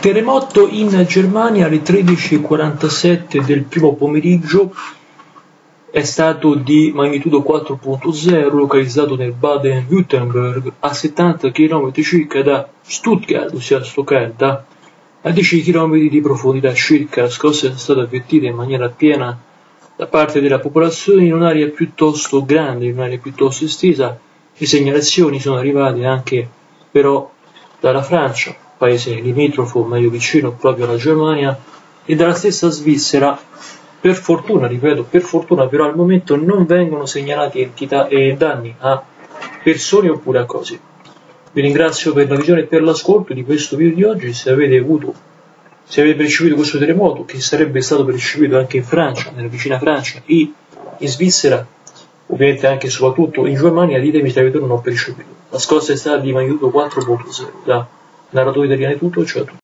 Terremoto in Germania alle 13:47 del primo pomeriggio, è stato di magnitudo 4.0, localizzato nel Baden-Württemberg, a 70 km circa da Stuttgart, ossia Stoccarda, a 10 km di profondità circa. La scossa è stata avvertita in maniera piena da parte della popolazione in un'area piuttosto grande, in un'area piuttosto estesa. Le segnalazioni sono arrivate anche però dalla Francia, paese limitrofo meglio vicino proprio alla Germania, e dalla stessa Svizzera. Per fortuna, ripeto, per fortuna però al momento non vengono segnalati entità e danni a persone oppure a cose. Vi ringrazio per la visione e per l'ascolto di questo video di oggi. Se avete percepito questo terremoto, che sarebbe stato percepito anche in Francia, nella vicina Francia, e in Svizzera, ovviamente anche e soprattutto in Germania, ditemi se avete o non percepito. La scossa è stata di magnitudo 4.0. Da narratore italiano è tutto, ciao a tutti.